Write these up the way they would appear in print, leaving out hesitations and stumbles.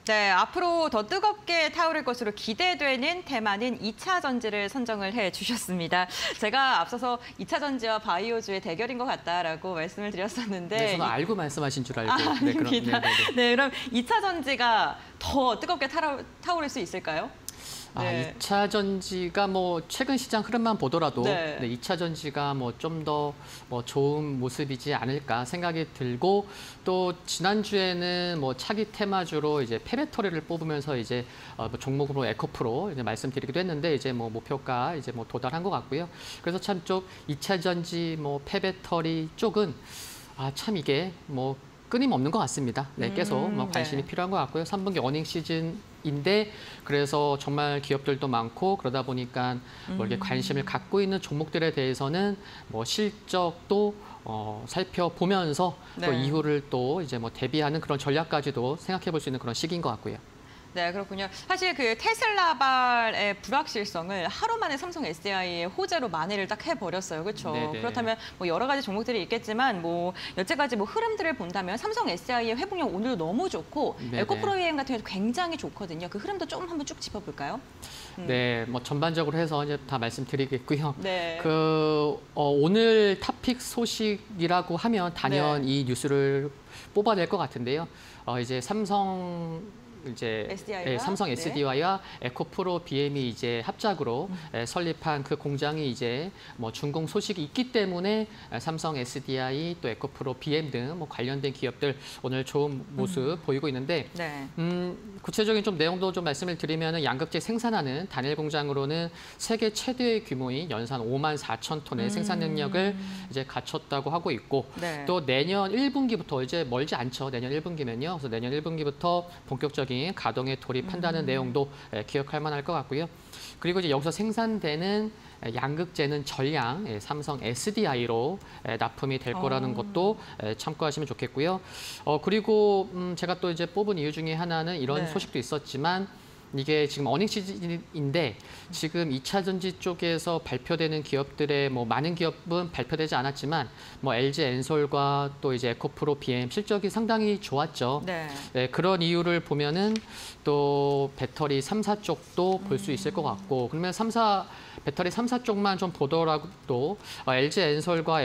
네, 앞으로 더 뜨겁게 타오를 것으로 기대되는 테마는 2차 전지를 선정을 해주셨습니다. 제가 앞서서 2차 전지와 바이오주의 대결인 것 같다라고 말씀을 드렸었는데. 네, 저는 알고 말씀하신 줄 알고. 아닙니다. 네, 그럼 2차 전지가 더 뜨겁게 타오를 수 있을까요? 네. 2차 전지가 뭐 최근 시장 흐름만 보더라도 네. 2차 전지가 뭐 좀 더 좋은 모습이지 않을까 생각이 들고 또 지난주에는 뭐 차기 테마주로 이제 폐배터리를 뽑으면서 이제 뭐 종목으로 에코프로 이제 말씀드리기도 했는데 이제 뭐 목표가 이제 뭐 도달한 것 같고요. 그래서 참 좀 2차 전지 뭐 폐배터리 쪽은 참 이게 뭐 끊임없는 것 같습니다. 네, 계속 뭐 관심이 필요한 것 같고요. 3분기 어닝 시즌인데 그래서 정말 기업들도 많고 그러다 보니까 뭐 이렇게 관심을 갖고 있는 종목들에 대해서는 뭐 실적도 살펴보면서 또 이후를 또 이제 뭐 대비하는 그런 전략까지도 생각해 볼 수 있는 그런 시기인 것 같고요. 네, 그렇군요. 사실 그 테슬라발의 불확실성을 하루 만에 삼성 SDI의 호재로 만회를 딱 해버렸어요. 그렇죠? 네네. 그렇다면 뭐 여러 가지 종목들이 있겠지만 뭐 여태까지 뭐 흐름들을 본다면 삼성 SDI의 회복력 오늘도 너무 좋고 에코프로 EM 같은 경우도 굉장히 좋거든요. 그 흐름도 조금 한번 쭉 짚어볼까요? 네, 뭐 전반적으로 해서 이제 다 말씀드리겠고요. 네. 오늘 탑픽 소식이라고 하면 단연 이 뉴스를 뽑아낼 것 같은데요. 이제 삼성 SDI와 에코프로 BM이 이제 합작으로 설립한 그 공장이 이제 뭐 준공 소식이 있기 때문에 삼성 SDI 또 에코프로 BM 등 뭐 관련된 기업들 오늘 좋은 모습 보이고 있는데 구체적인 좀 내용도 좀 말씀을 드리면은 양극재 생산하는 단일 공장으로는 세계 최대의 규모인 연산 5만 4천 톤의 생산 능력을 이제 갖췄다고 하고 있고 또 내년 1분기부터 이제 멀지 않죠. 내년 1분기면요. 그래서 내년 1분기부터 본격적인 가동에 돌입한다는 내용도 기억할 만할 것 같고요. 그리고 이제 여기서 생산되는 양극재는 전량 삼성 SDI로 납품이 될 거라는 것도 참고하시면 좋겠고요. 그리고 제가 또 이제 뽑은 이유 중에 하나는 이런 소식도 있었지만 이게 지금 어닝 시즌인데 지금 2차 전지 쪽에서 발표되는 기업들의 뭐 많은 기업은 발표되지 않았지만 뭐 LG 엔솔과 또 이제 에코프로 BM 실적이 상당히 좋았죠. 네, 그런 이유를 보면은 또 배터리 3사 쪽도 볼 수 있을 것 같고 그러면 배터리 3사 쪽만 좀 보더라도 LG 엔솔과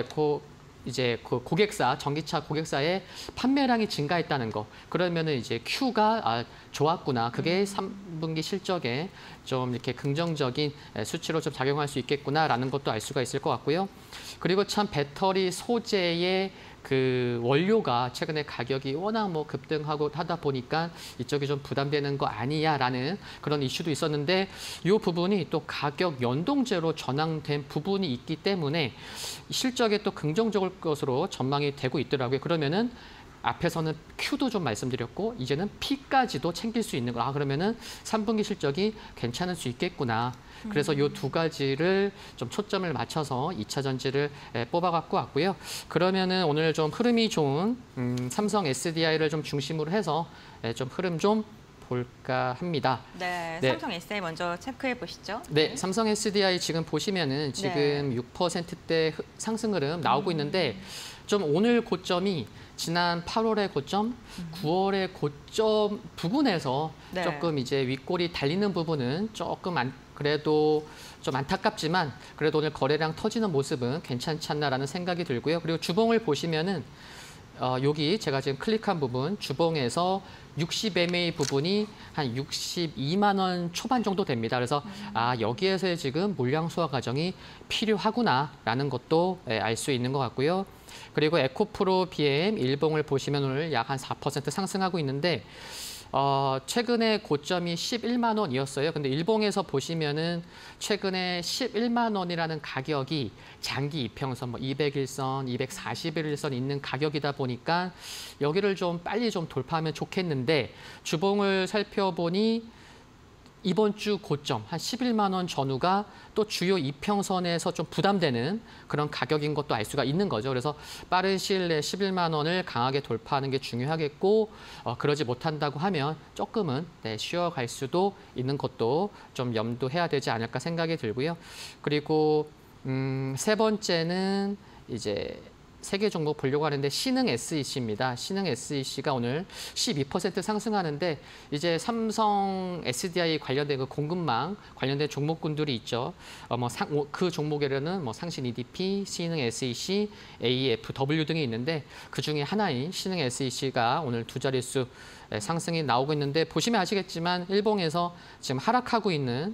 이제 그 고객사, 전기차 고객사의 판매량이 증가했다는 거. 그러면은 이제 Q가 좋았구나. 그게 3분기 실적에 좀 이렇게 긍정적인 수치로 좀 작용할 수 있겠구나라는 것도 알 수가 있을 것 같고요. 그리고 참 배터리 소재의 그 원료가 최근에 가격이 워낙 뭐 급등하고 하다 보니까 이쪽이 좀 부담되는 거 아니야라는 그런 이슈도 있었는데 이 부분이 또 가격 연동제로 전환된 부분이 있기 때문에 실적에 또 긍정적일 것으로 전망이 되고 있더라고요. 그러면은 앞에서는 Q도 좀 말씀드렸고 이제는 P까지도 챙길 수 있는 거. 그러면은 3분기 실적이 괜찮을 수 있겠구나. 그래서 이 두 가지를 좀 초점을 맞춰서 2차 전지를 뽑아갖고 왔고요. 그러면은 오늘 좀 흐름이 좋은 삼성 SDI를 좀 중심으로 해서 좀 흐름 좀 볼까 합니다. 네, 삼성 SDI 먼저 체크해 보시죠. 네, 삼성 SDI 지금 보시면은 지금 6%대 상승 흐름 나오고 있는데 좀 오늘 고점이 지난 8월의 고점, 9월의 고점 부근에서 조금 이제 윗골이 달리는 부분은 조금 그래도 좀 안타깝지만 그래도 오늘 거래량 터지는 모습은 괜찮지 않나라는 생각이 들고요. 그리고 주봉을 보시면은 여기 제가 지금 클릭한 부분 주봉에서 60MA 부분이 한 62만 원 초반 정도 됩니다. 그래서 여기에서의 지금 물량 소화 과정이 필요하구나라는 것도 알 수 있는 것 같고요. 그리고 에코프로 BM 일봉을 보시면 오늘 약 한 4% 상승하고 있는데 최근에 고점이 11만 원이었어요. 근데 일봉에서 보시면은 최근에 11만 원이라는 가격이 장기 이평선, 뭐 200일선, 241일선 있는 가격이다 보니까 여기를 좀 빨리 좀 돌파하면 좋겠는데 주봉을 살펴보니 이번 주 고점 한 11만 원 전후가 또 주요 이평선에서 좀 부담되는 그런 가격인 것도 알 수가 있는 거죠. 그래서 빠른 시일 내에 11만 원을 강하게 돌파하는 게 중요하겠고 그러지 못한다고 하면 조금은 쉬어갈 수도 있는 것도 좀 염두해야 되지 않을까 생각이 들고요. 그리고 세 번째는 이제 세 개 종목 보려고 하는데 신흥 SEC입니다. 신흥 SEC가 오늘 12% 상승하는데 이제 삼성 SDI 관련된 그 공급망 관련된 종목군들이 있죠. 그 종목에는 상신 EDP, 신흥 SEC, AFW 등이 있는데 그 중에 하나인 신흥 SEC가 오늘 두 자릿수 상승이 나오고 있는데 보시면 아시겠지만 일봉에서 지금 하락하고 있는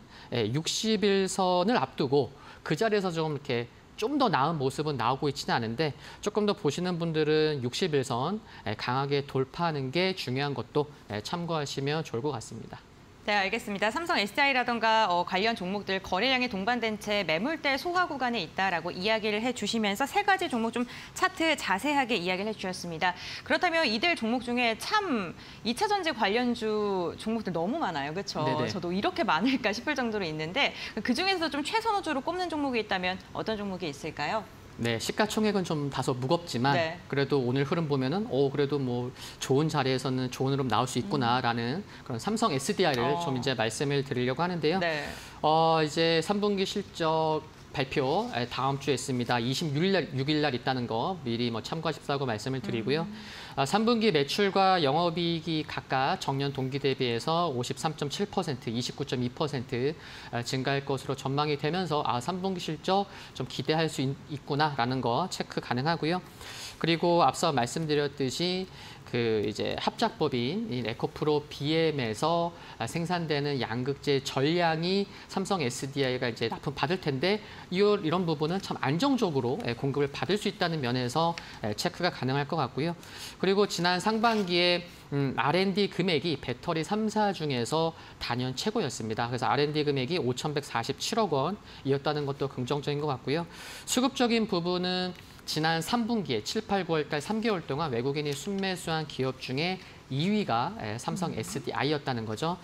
60일선을 앞두고 그 자리에서 좀 이렇게 좀 더 나은 모습은 나오고 있지는 않은데 조금 더 보시는 분들은 60일선 강하게 돌파하는 게 중요한 것도 참고하시면 좋을 것 같습니다. 네, 알겠습니다. 삼성 SDI라던가 관련 종목들 거래량이 동반된 채 매물대 소화 구간에 있다라고 이야기를 해주시면서 세 가지 종목 좀 차트 자세하게 이야기를 해주셨습니다. 그렇다면 이들 종목 중에 참 2차 전지 관련주 종목들 너무 많아요. 그렇죠? 저도 이렇게 많을까 싶을 정도로 있는데 그중에서 좀 최선호주로 꼽는 종목이 있다면 어떤 종목이 있을까요? 네, 시가총액은 좀 다소 무겁지만 그래도 오늘 흐름 보면은 그래도 뭐 좋은 자리에서는 좋은 흐름 나올 수 있구나라는 그런 삼성 SDI를 좀 이제 말씀을 드리려고 하는데요. 이제 3분기 실적 발표 다음 주에 있습니다. 26일 날 있다는 거 미리 참고하십사고 말씀을 드리고요. 3분기 매출과 영업이익이 각각 전년 동기 대비해서 53.7%, 29.2% 증가할 것으로 전망이 되면서 3분기 실적 좀 기대할 수 있구나라는 거 체크 가능하고요. 그리고 앞서 말씀드렸듯이 그 이제 합작법인 이 에코프로 BM에서 생산되는 양극재 전량이 삼성 SDI가 이제 납품 받을 텐데 이런 부분은 참 안정적으로 공급을 받을 수 있다는 면에서 체크가 가능할 것 같고요. 그리고 지난 상반기에 R&D 금액이 배터리 3사 중에서 단연 최고였습니다. 그래서 R&D 금액이 5,147억 원이었다는 것도 긍정적인 것 같고요. 수급적인 부분은 지난 3분기에 7, 8, 9월달 3개월 동안 외국인이 순매수한 기업 중에 2위가 삼성 SDI였다는 거죠.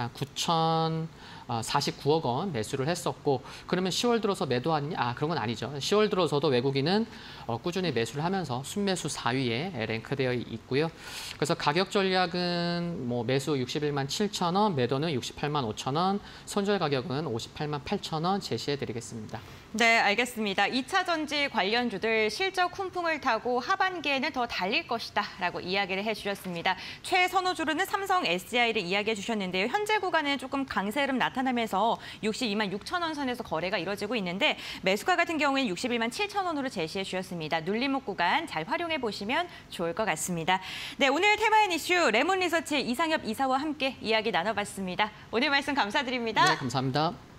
9,049억 원 매수를 했었고 그러면 10월 들어서 매도하느냐? 그런 건 아니죠. 10월 들어서도 외국인은 꾸준히 매수를 하면서 순매수 4위에 랭크되어 있고요. 그래서 가격 전략은 매수 61만 7천 원, 매도는 68만 5천 원, 손절 가격은 58만 8천 원 제시해드리겠습니다. 네, 알겠습니다. 2차 전지 관련주들 실적 훈풍을 타고 하반기에는 더 달릴 것이다 라고 이야기를 해주셨습니다. 최선호주로는 삼성 SDI를 이야기해 주셨는데요. 현재 구간은 조금 강세 흐름 나타나면서 62만 6천 원 선에서 거래가 이뤄지고 있는데 매수가 같은 경우에는 61만 7천 원으로 제시해 주셨습니다. 눌림목 구간 잘 활용해 보시면 좋을 것 같습니다. 네, 오늘 테마인 이슈 레몬리서치 이상엽 이사와 함께 이야기 나눠봤습니다. 오늘 말씀 감사드립니다. 네, 감사합니다.